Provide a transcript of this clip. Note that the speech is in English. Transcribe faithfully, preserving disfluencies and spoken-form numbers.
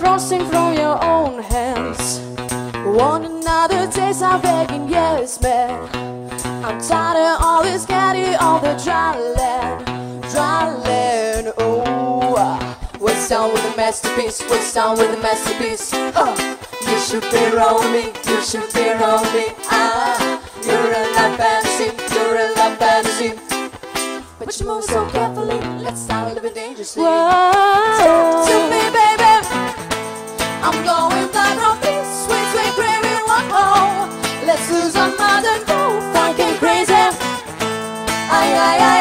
frosting from your own hands. One another taste of begging, yes man. I'm tired of all this candy on the dry land, dry land. Oh, what's down with the masterpiece? What's down with the masterpiece? Huh. You should be around me, you should be around me. Ah, you're a love fantasy, you're a love fantasy. But you move so carefully, let's start living dangerously. Talk to me, baby. I'm going blind from this sweet, sweet craving. Whoa, let's lose our mind and go fucking crazy. Ay, ay, ay.